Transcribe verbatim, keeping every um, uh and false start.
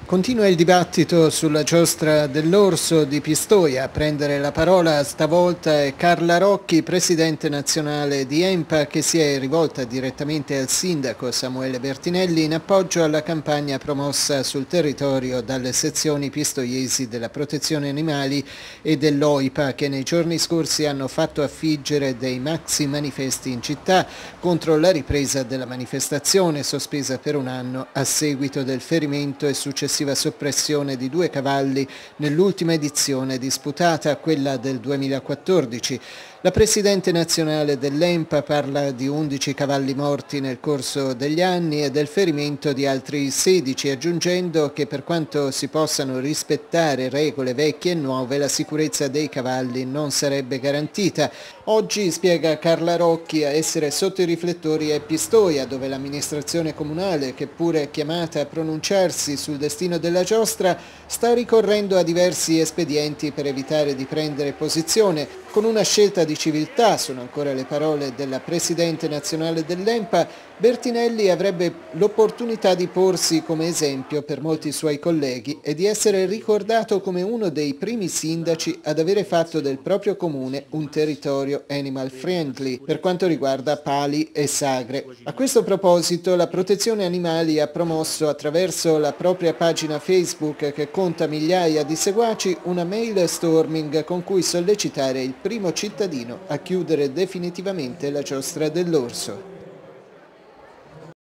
Continua il dibattito sulla giostra dell'orso di Pistoia. A prendere la parola stavolta è Carla Rocchi, presidente nazionale di ENPA, che si è rivolta direttamente al sindaco Samuele Bertinelli in appoggio alla campagna promossa sul territorio dalle sezioni pistoiesi della Protezione Animali e dell'OIPA, che nei giorni scorsi hanno fatto affiggere dei maxi manifesti in città contro la ripresa della manifestazione sospesa per un anno a seguito del ferimento e successivo soppressione di due cavalli nell'ultima edizione disputata, quella del duemilaquattordici. La presidente nazionale dell'ENPA parla di undici cavalli morti nel corso degli anni e del ferimento di altri sedici, aggiungendo che per quanto si possano rispettare regole vecchie e nuove, la sicurezza dei cavalli non sarebbe garantita. Oggi, spiega Carla Rocchi, a essere sotto i riflettori è Pistoia, dove l'amministrazione comunale, che pure è chiamata a pronunciarsi sul destino della giostra, sta ricorrendo a diversi espedienti per evitare di prendere posizione. Con una scelta di civiltà, sono ancora le parole della presidente nazionale dell'ENPA, Bertinelli avrebbe l'opportunità di porsi come esempio per molti suoi colleghi e di essere ricordato come uno dei primi sindaci ad avere fatto del proprio comune un territorio animal friendly per quanto riguarda pali e sagre. A questo proposito la Protezione Animali ha promosso attraverso la propria pagina Facebook, che conta migliaia di seguaci, una mail storming con cui sollecitare il primo cittadino a chiudere definitivamente la giostra dell'orso.